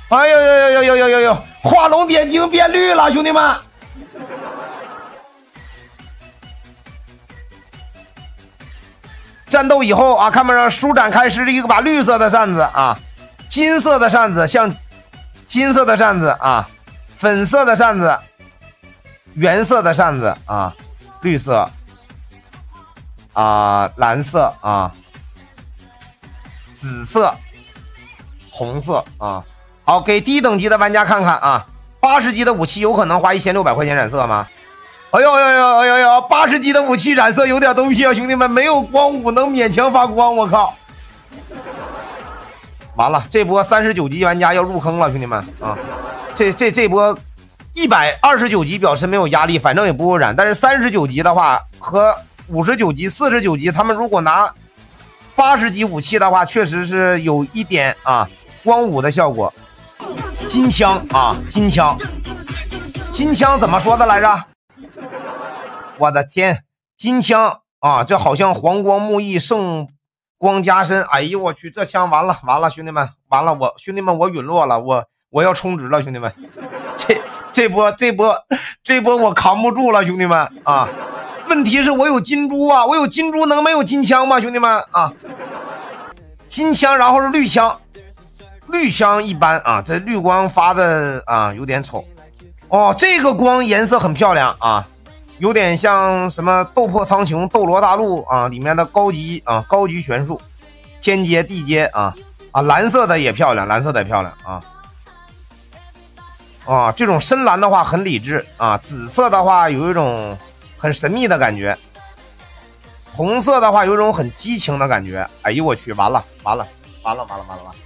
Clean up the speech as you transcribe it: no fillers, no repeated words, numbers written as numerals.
哎呦呦呦呦呦呦呦！画龙点睛变绿了，兄弟们！战斗以后啊，看不上舒展开是一个把绿色的扇子啊，金色的扇子像金色的扇子啊，粉色的扇子，原色的扇子啊，绿色啊，蓝色啊，紫色，红色啊。好，给低等级的玩家看看啊，80级的武器有可能花1600块钱染色吗？哎呦呦呦哎呦呦，80级的武器染色有点东西啊，兄弟们，没有光武能勉强发光，我靠！完了，这波39级玩家要入坑了，兄弟们啊！这波129级表示没有压力，反正也不会染，但是39级的话和59级、49级，他们如果拿80级武器的话，确实是有一点啊光武的效果。金枪啊，金枪，金枪怎么说的来着？我的天，金枪啊，这好像黄光木易，圣光加身。哎呦我去，这枪完了完了，兄弟们，完了兄弟们，我陨落了，我要充值了，兄弟们，这波我扛不住了，兄弟们啊！问题是我有金珠啊，我有金珠能没有金枪吗，兄弟们啊？金枪，然后是绿枪。绿枪一般啊，这绿光发的啊有点丑哦，这个光颜色很漂亮啊，有点像什么斗破苍穹、斗罗大陆啊里面的高级玄术，天阶地阶啊，蓝色的也漂亮，蓝色的也漂亮啊，这种深蓝的话很理智啊，紫色的话有一种很神秘的感觉，红色的话有一种很激情的感觉。哎呦我去，完了。